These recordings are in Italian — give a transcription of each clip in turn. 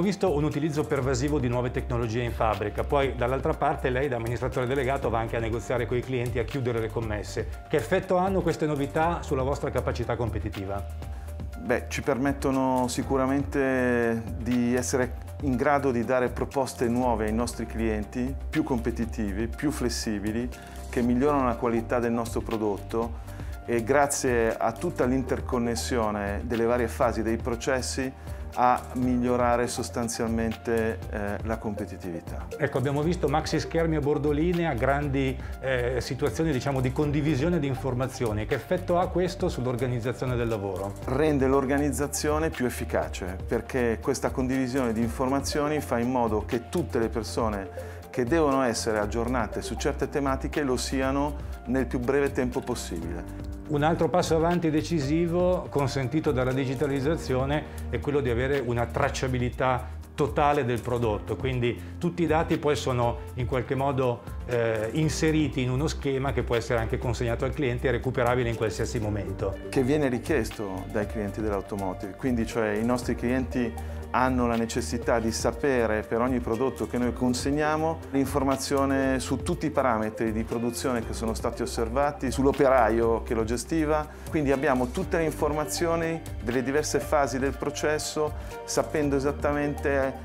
Abbiamo visto un utilizzo pervasivo di nuove tecnologie in fabbrica, poi dall'altra parte lei da amministratore delegato va anche a negoziare con i clienti e a chiudere le commesse. Che effetto hanno queste novità sulla vostra capacità competitiva? Beh, ci permettono sicuramente di essere in grado di dare proposte nuove ai nostri clienti, più competitivi, più flessibili, che migliorano la qualità del nostro prodotto e grazie a tutta l'interconnessione delle varie fasi dei processi a migliorare sostanzialmente la competitività. Ecco, abbiamo visto maxi schermi a bordolinea, grandi situazioni diciamo di condivisione di informazioni. Che effetto ha questo sull'organizzazione del lavoro? Rende l'organizzazione più efficace perché questa condivisione di informazioni fa in modo che tutte le persone che devono essere aggiornate su certe tematiche lo siano nel più breve tempo possibile. Un altro passo avanti decisivo consentito dalla digitalizzazione è quello di avere una tracciabilità totale del prodotto, quindi tutti i dati poi sono in qualche modo inseriti in uno schema che può essere anche consegnato al cliente e recuperabile in qualsiasi momento. Che viene richiesto dai clienti dell'automotive, quindi cioè i nostri clienti hanno la necessità di sapere per ogni prodotto che noi consegniamo l'informazione su tutti i parametri di produzione che sono stati osservati, sull'operaio che lo gestiva, quindi abbiamo tutte le informazioni delle diverse fasi del processo sapendo esattamente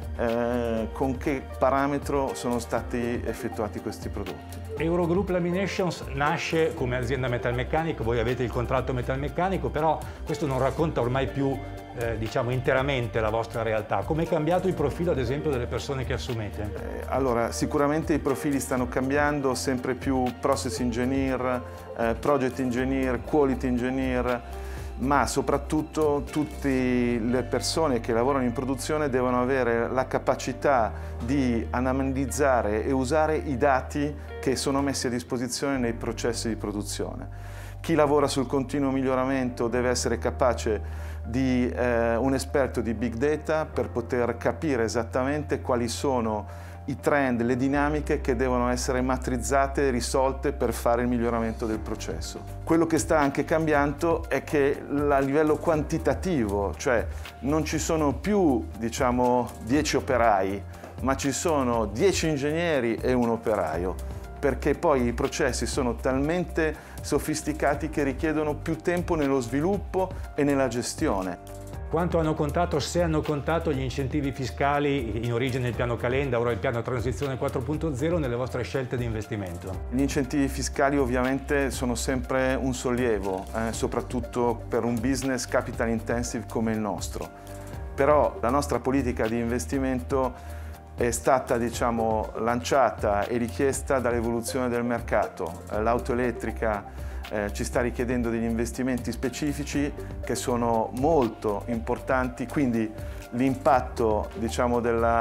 con che parametro sono stati effettuati questi prodotti. Eurogroup Laminations nasce come azienda metalmeccanica, voi avete il contratto metalmeccanico, però questo non racconta ormai più diciamo interamente la vostra realtà. Come è cambiato il profilo ad esempio delle persone che assumete? Allora, sicuramente i profili stanno cambiando, sempre più process engineer, project engineer, quality engineer, ma soprattutto tutte le persone che lavorano in produzione devono avere la capacità di analizzare e usare i dati che sono messi a disposizione nei processi di produzione. Chi lavora sul continuo miglioramento deve essere capace di un esperto di big data per poter capire esattamente quali sono i trend, le dinamiche che devono essere matrizzate e risolte per fare il miglioramento del processo. Quello che sta anche cambiando è che a livello quantitativo, cioè non ci sono più, diciamo, 10 operai, ma ci sono 10 ingegneri e un operaio, perché poi i processi sono talmente sofisticati che richiedono più tempo nello sviluppo e nella gestione. Quanto hanno contato, se hanno contato, gli incentivi fiscali, in origine il piano Calenda, ora il piano Transizione 4.0, nelle vostre scelte di investimento? Gli incentivi fiscali ovviamente sono sempre un sollievo, soprattutto per un business capital intensive come il nostro. Però la nostra politica di investimento è stata, diciamo, lanciata e richiesta dall'evoluzione del mercato. L'auto elettrica ci sta richiedendo degli investimenti specifici che sono molto importanti, quindi l'impatto, diciamo,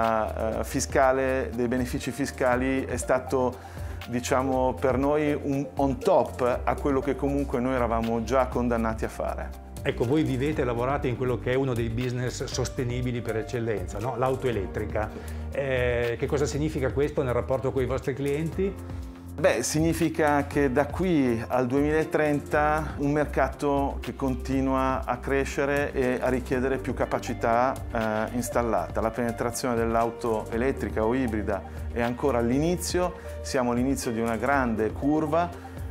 fiscale, dei benefici fiscali è stato, diciamo, per noi un on top a quello che comunque noi eravamo già condannati a fare. Ecco, voi vivete e lavorate in quello che è uno dei business sostenibili per eccellenza, no? L'auto elettrica. Che cosa significa questo nel rapporto con i vostri clienti? Beh, significa che da qui al 2030 un mercato che continua a crescere e a richiedere più capacità installata. La penetrazione dell'auto elettrica o ibrida è ancora all'inizio, siamo all'inizio di una grande curva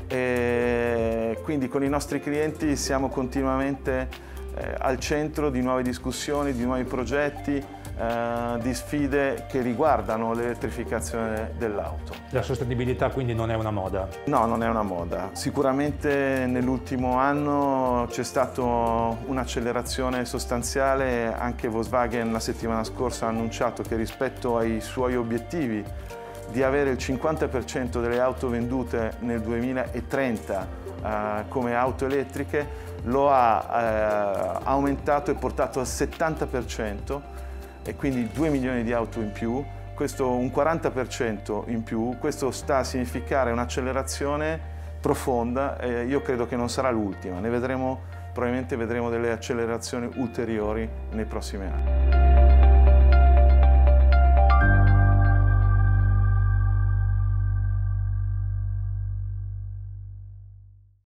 e quindi con i nostri clienti siamo continuamente al centro di nuove discussioni, di nuovi progetti, di sfide che riguardano l'elettrificazione dell'auto. La sostenibilità quindi non è una moda? No, non è una moda. Sicuramente nell'ultimo anno c'è stata un'accelerazione sostanziale, anche Volkswagen la settimana scorsa ha annunciato che rispetto ai suoi obiettivi di avere il 50% delle auto vendute nel 2030 come auto elettriche lo ha aumentato e portato al 70%, e quindi 2 milioni di auto in più, questo un 40% in più, questo sta a significare un'accelerazione profonda e io credo che non sarà l'ultima, probabilmente vedremo delle accelerazioni ulteriori nei prossimi anni.